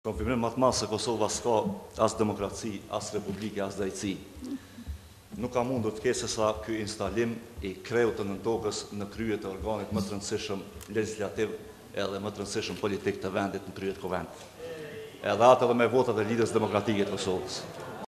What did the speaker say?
Konfirmim më të madh se Kosova s'ka as demokraci, as republike, as drejtësi. Nuk ka mundur të ketë sa ky instalim I kreut të nëntokës në krye të organit më të rëndësishëm legislativ edhe më të rëndësishëm politik të vendit në kryet kuvend. Edhe atë edhe me votat e Lidhjes Demokratike të Kosovës.